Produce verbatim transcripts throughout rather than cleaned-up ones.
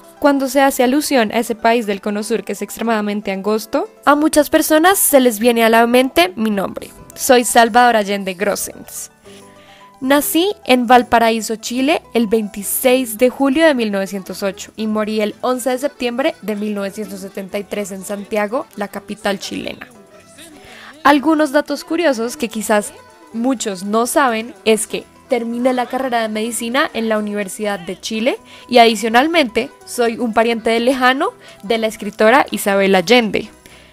Cuando se hace alusión a ese país del Cono Sur que es extremadamente angosto, a muchas personas se les viene a la mente mi nombre. Soy Salvador Allende Grossens. Nací en Valparaíso, Chile, el veintiséis de julio de mil novecientos ocho y morí el once de septiembre de mil novecientos setenta y tres en Santiago, la capital chilena. Algunos datos curiosos que quizás muchos no saben es que terminé la carrera de medicina en la Universidad de Chile y adicionalmente soy un pariente lejano de la escritora Isabel Allende.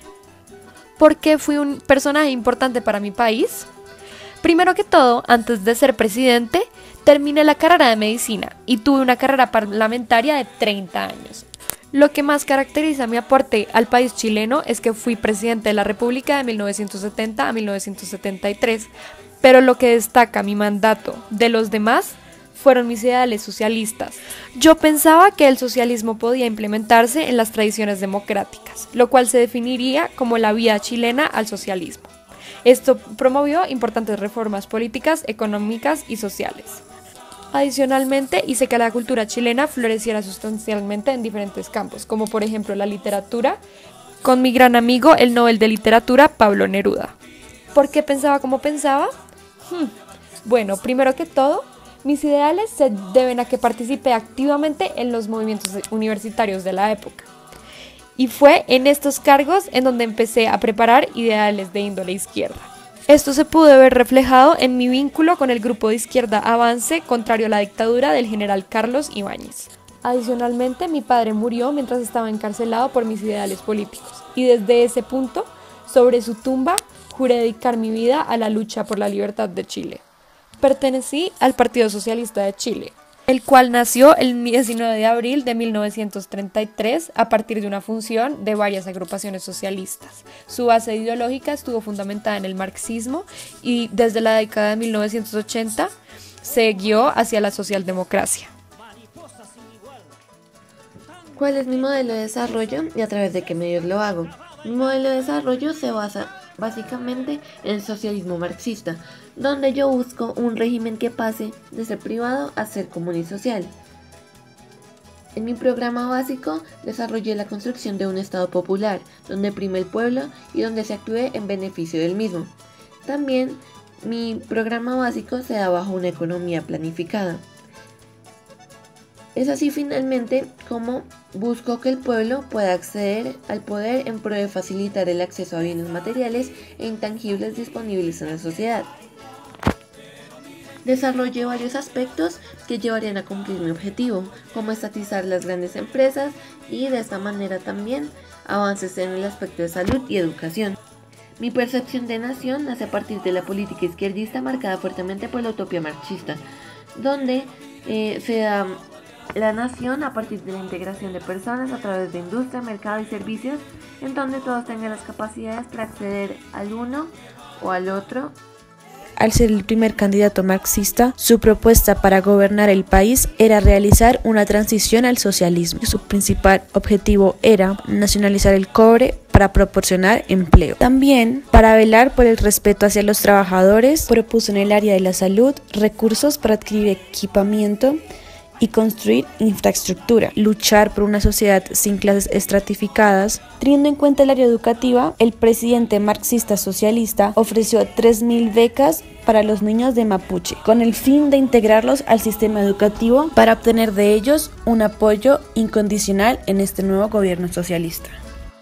¿Por qué fui un personaje importante para mi país? Primero que todo, antes de ser presidente, terminé la carrera de medicina y tuve una carrera parlamentaria de treinta años. Lo que más caracteriza mi aporte al país chileno es que fui presidente de la República de mil novecientos setenta a mil novecientos setenta y tres, pero lo que destaca mi mandato de los demás fueron mis ideales socialistas. Yo pensaba que el socialismo podía implementarse en las tradiciones democráticas, lo cual se definiría como la vía chilena al socialismo. Esto promovió importantes reformas políticas, económicas y sociales. Adicionalmente, hice que la cultura chilena floreciera sustancialmente en diferentes campos, como por ejemplo la literatura, con mi gran amigo el Nobel de Literatura Pablo Neruda. ¿Por qué pensaba como pensaba? Hmm. Bueno, primero que todo, mis ideales se deben a que participé activamente en los movimientos universitarios de la época. Y fue en estos cargos en donde empecé a preparar ideales de índole izquierda. Esto se pudo ver reflejado en mi vínculo con el grupo de izquierda Avance contrario a la dictadura del general Carlos Ibáñez. Adicionalmente, mi padre murió mientras estaba encarcelado por mis ideales políticos y desde ese punto, sobre su tumba, juré dedicar mi vida a la lucha por la libertad de Chile. Pertenecí al Partido Socialista de Chile, el cual nació el diecinueve de abril de mil novecientos treinta y tres a partir de una función de varias agrupaciones socialistas. Su base ideológica estuvo fundamentada en el marxismo y desde la década de mil novecientos ochenta se guió hacia la socialdemocracia. ¿Cuál es mi modelo de desarrollo y a través de qué medios lo hago? Mi modelo de desarrollo se basa básicamente en el socialismo marxista, donde yo busco un régimen que pase de ser privado a ser común y social. En mi programa básico desarrollé la construcción de un Estado popular, donde prime el pueblo y donde se actúe en beneficio del mismo. También mi programa básico se da bajo una economía planificada. Es así finalmente como busco que el pueblo pueda acceder al poder en pro de facilitar el acceso a bienes materiales e intangibles disponibles en la sociedad. Desarrollé varios aspectos que llevarían a cumplir mi objetivo, como estatizar las grandes empresas y de esta manera también avances en el aspecto de salud y educación. Mi percepción de nación nace a partir de la política izquierdista marcada fuertemente por la utopía marxista, donde eh, se da la nación a partir de la integración de personas a través de industria, mercado y servicios, en donde todos tengan las capacidades para acceder al uno o al otro. Al ser el primer candidato marxista, su propuesta para gobernar el país era realizar una transición al socialismo. Su principal objetivo era nacionalizar el cobre para proporcionar empleo. También, para velar por el respeto hacia los trabajadores, propuso en el área de la salud recursos para adquirir equipamiento y construir infraestructura, luchar por una sociedad sin clases estratificadas. Teniendo en cuenta el área educativa, el presidente marxista socialista ofreció tres mil becas para los niños de Mapuche, con el fin de integrarlos al sistema educativo para obtener de ellos un apoyo incondicional en este nuevo gobierno socialista.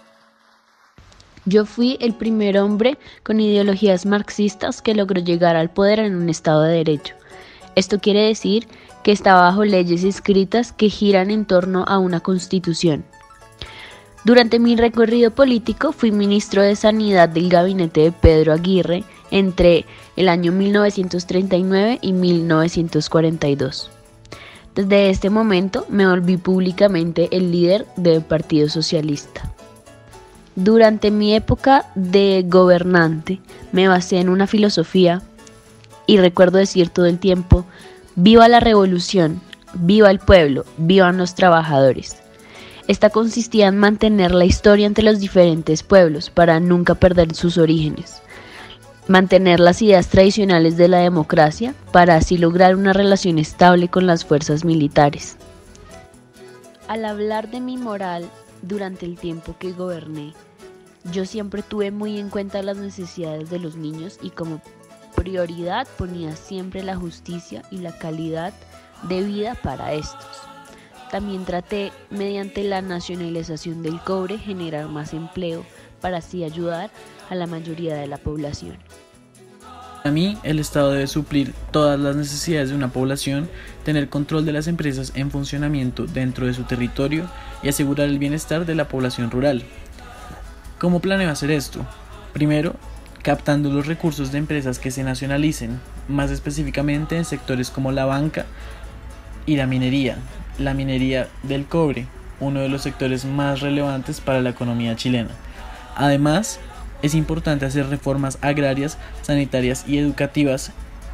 Yo fui el primer hombre con ideologías marxistas que logró llegar al poder en un Estado de Derecho. Esto quiere decir que está bajo leyes escritas que giran en torno a una constitución. Durante mi recorrido político fui ministro de Sanidad del gabinete de Pedro Aguirre entre el año mil novecientos treinta y nueve y mil novecientos cuarenta y dos. Desde este momento me volví públicamente el líder del Partido Socialista. Durante mi época de gobernante me basé en una filosofía y recuerdo decir todo el tiempo: ¡viva la revolución! ¡Viva el pueblo! ¡Vivan los trabajadores! Esta consistía en mantener la historia entre los diferentes pueblos para nunca perder sus orígenes, mantener las ideas tradicionales de la democracia para así lograr una relación estable con las fuerzas militares. Al hablar de mi moral durante el tiempo que goberné, yo siempre tuve muy en cuenta las necesidades de los niños y como prioridad ponía siempre la justicia y la calidad de vida para estos. También traté, mediante la nacionalización del cobre, generar más empleo para así ayudar a la mayoría de la población. Para mí, el Estado debe suplir todas las necesidades de una población, tener control de las empresas en funcionamiento dentro de su territorio y asegurar el bienestar de la población rural. ¿Cómo planeo hacer esto? Primero, captando los recursos de empresas que se nacionalicen, más específicamente en sectores como la banca y la minería, la minería del cobre, uno de los sectores más relevantes para la economía chilena. Además, es importante hacer reformas agrarias, sanitarias y educativas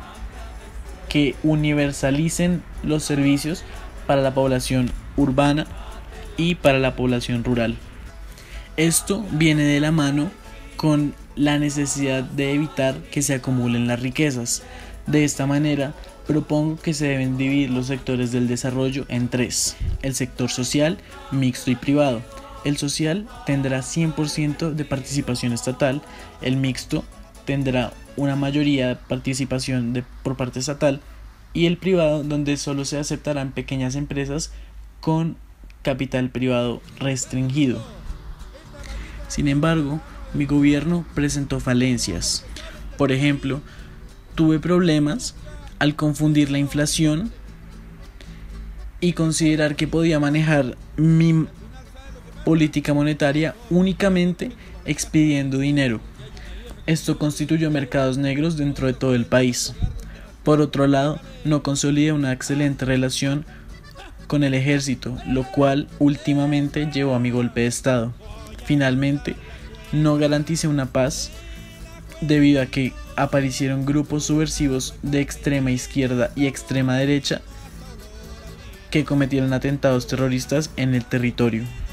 que universalicen los servicios para la población urbana y para la población rural. Esto viene de la mano con la necesidad de evitar que se acumulen las riquezas. De esta manera, propongo que se deben dividir los sectores del desarrollo en tres: el sector social, mixto y privado. El social tendrá cien por ciento de participación estatal, el mixto tendrá una mayoría de participación de, por parte estatal, y el privado, donde solo se aceptarán pequeñas empresas con capital privado restringido. Sin embargo, mi gobierno presentó falencias. Por ejemplo, tuve problemas al confundir la inflación y considerar que podía manejar mi política monetaria únicamente expidiendo dinero. Esto constituyó mercados negros dentro de todo el país. Por otro lado, no consolidé una excelente relación con el ejército, lo cual últimamente llevó a mi golpe de estado. Finalmente, no garanticé una paz debido a que aparecieron grupos subversivos de extrema izquierda y extrema derecha que cometieron atentados terroristas en el territorio.